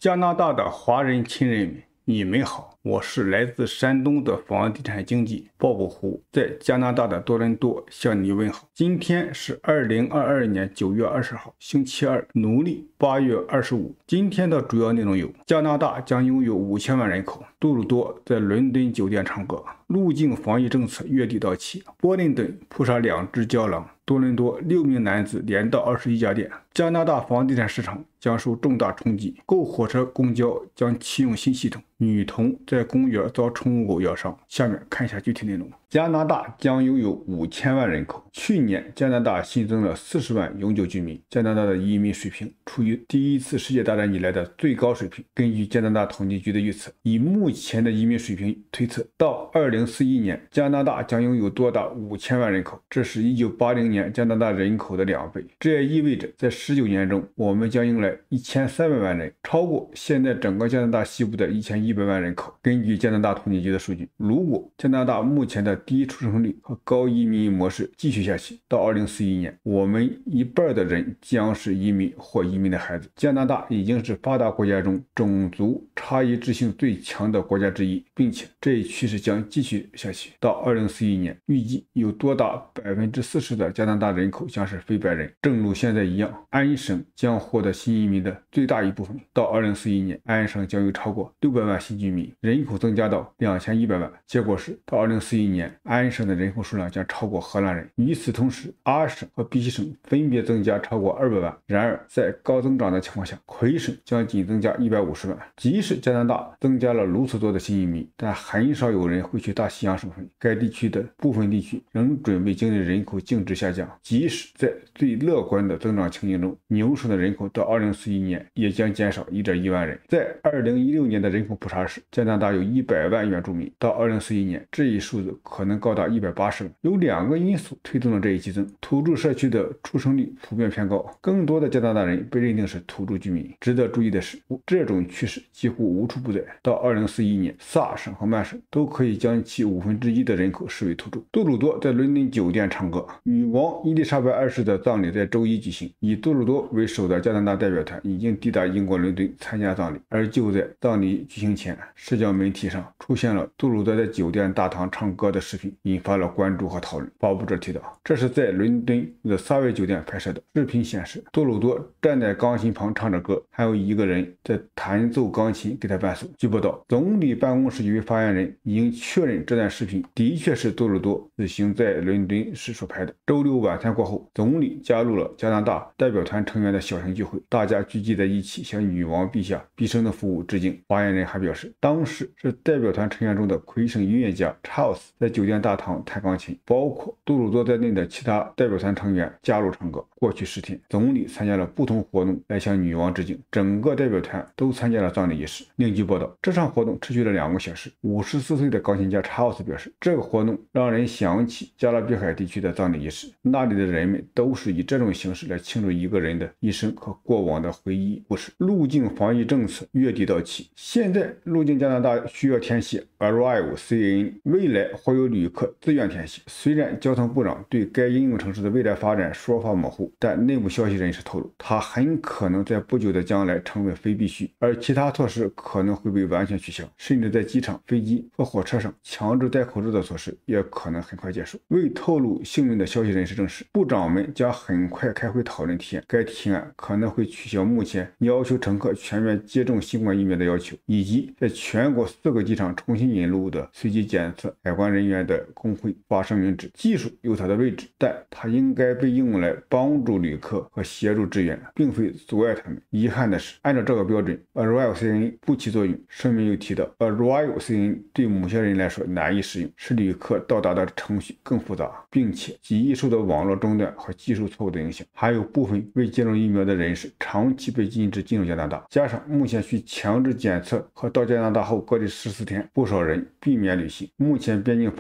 加拿大的华人亲人们，你们好，我是来自山东的房地产经纪鲍伯虎，在加拿大的多伦多向你问好。今天是2022年9月20号，星期二，农历8月25。今天的主要内容有：加拿大将拥有5000万人口，杜鲁多在伦敦酒店唱歌，入境防疫政策月底到期，波林顿扑杀2只郊狼，多伦多6名男子连盗21家店，加拿大房地产市场将受重大冲击，购火车、公交将启用新系统，女童在公园遭宠物狗咬伤。下面看一下具体内容。加拿大将拥有5000万人口。去年加拿大新增了40万永久居民，加拿大的移民水平处于第一次世界大战以来的最高水平。根据加拿大统计局的预测，以目前的移民水平推测，到2041年，加拿大将拥有多达5000万人口，这是1980年加拿大人口的2倍。这也意味着在19年中，我们将迎来1300万人，超过现在整个加拿大西部的1100万人口。根据加拿大统计局的数据，如果加拿大目前的低出生率和高移民模式继续下去，到2041年，我们一半的人将是移民或移民的孩子。加拿大已经是发达国家中种族差异质性最强的国家之一，并且这一趋势将继续下去。到2041年，预计有多达40%的加拿大人口将是非白人。正如现在一样，安省将获得新移民的最大一部分。到2041年，安省将有超过600万新居民，人口增加到2100万。结果是，到2041年，安省的人口数量将超过荷兰人。与此同时，阿省和比西省分别增加超过200万。然而，在高增长的情况下，魁省将仅增加150万。即使加拿大增加了如此多的新移民，但很少有人会去大西洋省份。该地区的部分地区仍准备经历人口净值下降。即使在最乐观的增长情形中，纽省的人口到2041年也将减少1.1万人。在2016年的人口普查时，加拿大有100万原住民，到2041年，这一数字可能高达180万。有2个因素推动了这一激增：土著社区的出生率普遍偏高，更多的加拿大人被认定是土著居民。值得注意的是，这种趋势几乎无处不在。到2041年，萨省和曼省都可以将其1/5的人口视为土著。杜鲁多在伦敦酒店唱歌。女王伊丽莎白2世的葬礼在周一举行，以杜鲁多为首的加拿大代表团已经抵达英国伦敦参加葬礼。而就在葬礼举行前，社交媒体上出现了杜鲁多在酒店大堂唱歌的视频，引发了关注和讨论。报道者提到，这是在伦敦的萨维酒店拍摄的。视频显示，杜鲁多站在钢琴旁唱着歌，还有一个人在弹奏钢琴给他伴奏。据报道，总理办公室一位发言人已经确认这段视频的确是杜鲁多自行在伦敦时所拍的。周六晚餐过后，总理加入了加拿大代表团成员的小型聚会，大家聚集在一起向女王陛下毕生的服务致敬。发言人还表示，当时是代表团成员中的魁省音乐家 Charles 在酒店大堂弹钢琴，包括杜鲁多在内的其他代表团成员加入唱歌。过去10天，总理参加了不同活动来向女王致敬，整个代表团都参加了葬礼仪式。另据报道，这场活动持续了2个小时。54岁的钢琴家 Charles 表示，这个活动让人想起加勒比海地区的葬礼仪式，那里的人们都是以这种形式来庆祝一个人的一生和过往的回忆故事。入境防疫政策月底到期，现在入境加拿大需要填写 Arrive CN， 未来会有旅客自愿填写。虽然交通部长对该应用城市的未来发展说法模糊，但内部消息人士透露，它很可能在不久的将来成为非必须，而其他措施可能会被完全取消，甚至在机场、飞机和火车上强制戴口罩的措施也可能很快结束。未透露姓名的消息人士证实，部长们将很快开会讨论提案，该提案可能会取消目前要求乘客全面接种新冠疫苗的要求，以及在全国4个机场重新引入的随机检测海关人员的工会发声明指，技术有它的位置，但它应该被用来帮助旅客和协助支援，并非阻碍他们。遗憾的是，按照这个标准 Arrive CN 不起作用。声明又提到 Arrive CN 对某些人来说难以适用，使旅客到达的程序更复杂，并且极易受到网络中断和技术错误的影响。还有部分未接种疫苗的人士长期被禁止进入加拿大，加上目前需强制检测和到加拿大后隔离14天，不少人避免旅行。目前边境防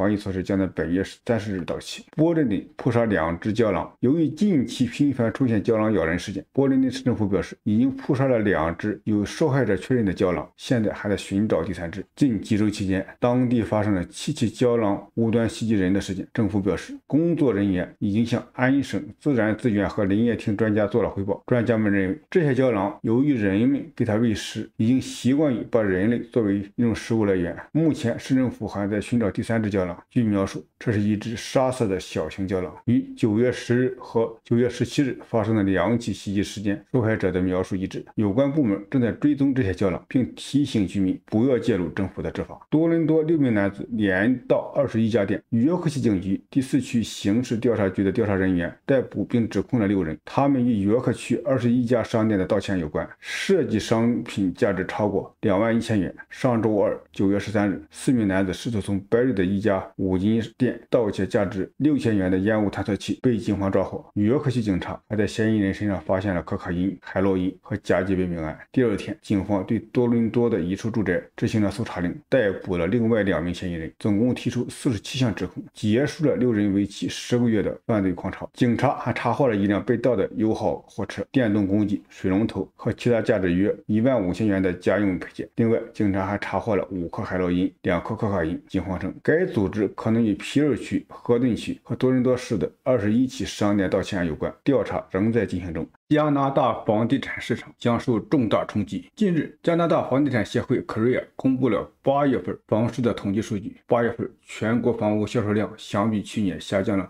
防疫措施将在本月30日到期。波士顿扑杀2只郊狼。由于近期频繁出现郊狼咬人事件，波士顿市政府表示已经扑杀了2只有受害者确认的郊狼，现在还在寻找第3只。近几周期间，当地发生了7起郊狼无端袭击人的事件。政府表示，工作人员已经向安省自然资源和林业厅专家做了汇报。专家们认为，这些郊狼由于人们给它喂食，已经习惯于把人类作为一种食物来源。目前市政府还在寻找第3只郊狼。据描述，这是一只沙色的小型郊狼。与9月10日和9月17日发生的2起袭击事件受害者的描述一致。有关部门正在追踪这些郊狼，并提醒居民不要介入政府的执法。多伦多6名男子连到21家店。约克西警局第4区刑事调查局的调查人员逮捕并指控了6人，他们与约克区21家商店的盗窃有关，涉及商品价值超过21000元。上周二9月13日，4名男子试图从白瑞的一家五金店盗窃价值6000元的烟雾探测器，被警方抓获。约克西警察还在嫌疑人身上发现了可卡因、海洛因和甲基苯丙胺。第二天，警方对多伦多的一处住宅执行了搜查令，逮捕了另外2名嫌疑人，总共提出47项指控，结束了6人为期10个月的犯罪狂潮。警察还查获了一辆被盗的友好货车、电动公鸡、水龙头和其他价值约15000元的家用配件。另外，警察还查获了5克海洛因、2克可卡因。警方称，该组织可能与皮尔区、河顿区和多伦多市的21起商店盗窃案有关，调查仍在进行中。加拿大房地产市场将受重大冲击。近日，加拿大房地产协会 CREA 公布了8月份房市的统计数据。8月份全国房屋销售量相比去年下降了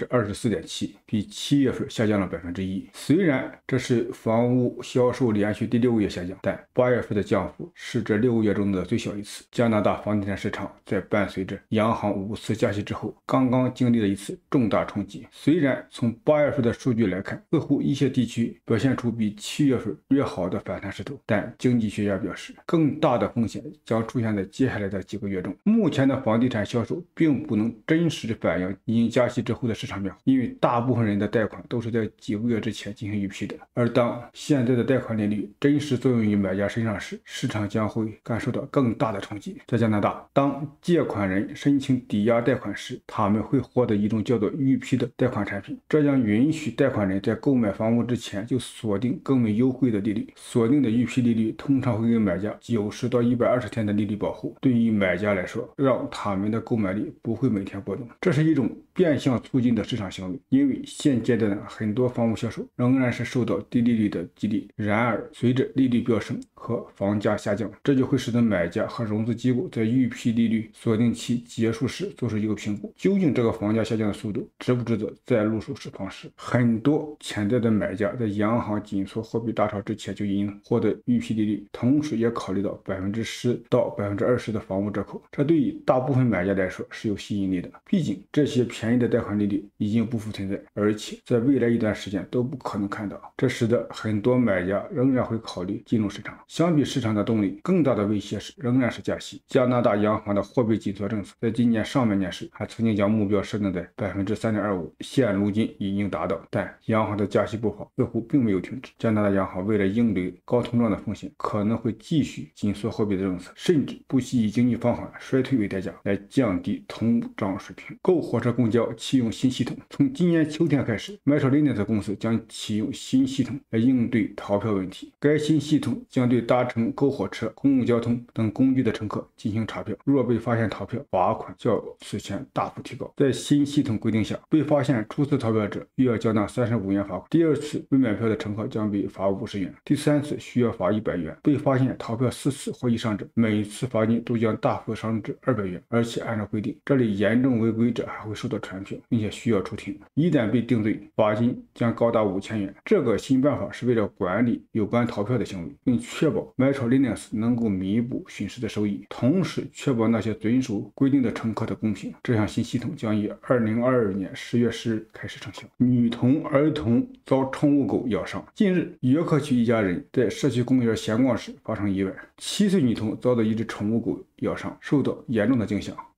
24.7%， 比7月份下降了 1%。虽然这是房屋销售连续第6个月下降，但8月份的降幅是这6个月中的最小一次。加拿大房地产市场在伴随着央行5次加息之后，刚刚经历了一次重大冲击。虽然从8月份的数据来看，似乎一些地区表现出比7月份略好的反弹势头，但经济学家表示，更大的风险将出现在接下来的几个月中。目前的房地产销售并不能真实反映已经加息之后的市场变化，因为大部分人的贷款都是在几个月之前进行预批的，而当现在的贷款利率真实作用于买家身上时，市场将会感受到更大的冲击。在加拿大，当借款人申请抵押贷款时，他们会获得一种叫做预批的贷款产品，这将允许贷款人在购买房屋之前就锁定更为优惠的利率。锁定的预批利率通常会给买家90到120天的利率保护，对于买家来说，让他们的购买力不会每天波动。这是一种变相促进的市场行为，因为现阶段的很多房屋销售仍然是受到低利率的激励。然而，随着利率飙升和房价下降，这就会使得买家和融资机构在预批利率锁定期结束时做出一个评估，究竟这个房价下降的速度值不值得再入手房市。很多潜在的买家在央行紧缩货币大潮之前就已经获得预批利率，同时也考虑到10%到20%的房屋折扣，这对于大部分买家来说是有吸引力的。毕竟这些便宜的贷款利率已经不复存在，而且在未来一段时间都不可能看到，这使得很多买家仍然会考虑进入市场。相比市场的动力，更大的威胁仍然是加息。加拿大央行的货币紧缩政策在今年上半年时还曾经将目标设定在 3.25%， 现如今已经达到，但央行的加息步伐似乎并没有停止。加拿大央行为了应对高通胀的风险，可能会继续紧缩货币的政策，甚至不惜以经济放缓、衰退为代价来降低通胀水平。购火车公交启用新系统。从今年秋天开始，Metrolinx公司将启用新系统来应对逃票问题。该新系统将对搭乘购火车、公共交通等工具的乘客进行查票，若被发现逃票，罚款较此前大幅提高。在新系统规定下，被发现初次逃票者需要交纳35元罚款，第2次未买票的乘客将被罚50元，第3次需要罚100元。被发现逃票4次或以上者，每次罚金都将大幅上至200元，而且按照规定，这里严重违规者还会受到传票，并且需要出庭。一旦被定罪，罚金将高达5000元。这个新办法是为了管理有关逃票的行为，并确保 Metrolinx 能够弥补损失的收益，同时确保那些遵守规定的乘客的公平。这项新系统将于2022年10月10日开始生效。女童、儿童遭宠物狗咬伤。近日，约克区一家人在社区公园闲逛时发生意外，7岁女童遭到一只宠物狗咬伤，受到严重的惊吓。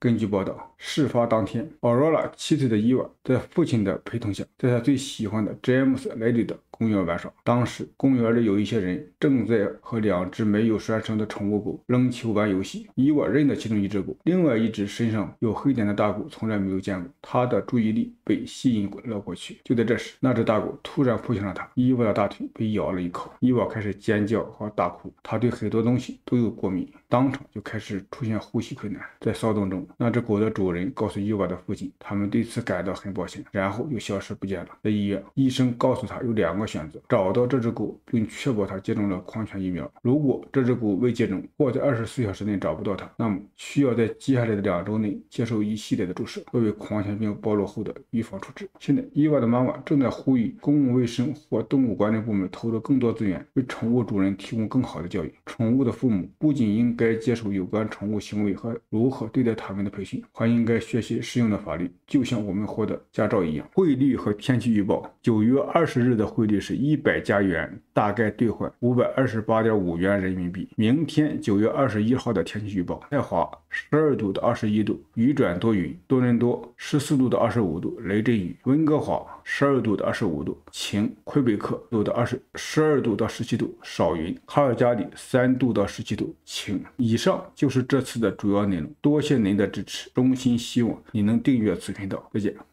根据报道，事发当天，奥罗拉7岁的伊娃在父亲的陪同下，在他最喜欢的詹姆斯·莱利的公园玩耍。当时，公园里有一些人正在和2只没有拴绳的宠物狗扔球玩游戏。伊娃认得其中一只狗，另外一只身上有黑点的大狗从来没有见过，他的注意力被吸引了过去。就在这时，那只大狗突然扑向了他，伊娃的大腿被咬了一口，伊娃开始尖叫和大哭，他对很多东西都有过敏，当场就开始出现呼吸困难。在骚动中，那只狗的主人告诉伊娃的父亲，他们对此感到很抱歉，然后又消失不见了。在医院，医生告诉他有2个选择：找到这只狗并确保它接种了狂犬疫苗。如果这只狗未接种或在24小时内找不到它，那么需要在接下来的2周内接受一系列的注射，作为狂犬病暴露后的预防处置。现在，伊娃的妈妈正在呼吁公共卫生或动物管理部门投入更多资源，为宠物主人提供更好的教育。宠物的父母不仅应该接受有关宠物行为和如何对待它们的培训，还应该学习适用的法律，就像我们获得驾照一样。汇率和天气预报：9月20日的汇率是100加元，大概兑换528.5元人民币。明天9月21号的天气预报：太华12度到21度，雨转多云；多伦多14度到25度，雷阵雨；温哥华12度到25度，晴；魁北克12度到17度，少云；卡尔加里3度到17度，晴。以上就是这次的主要内容，多谢您的支持，衷心希望你能订阅此频道。再见。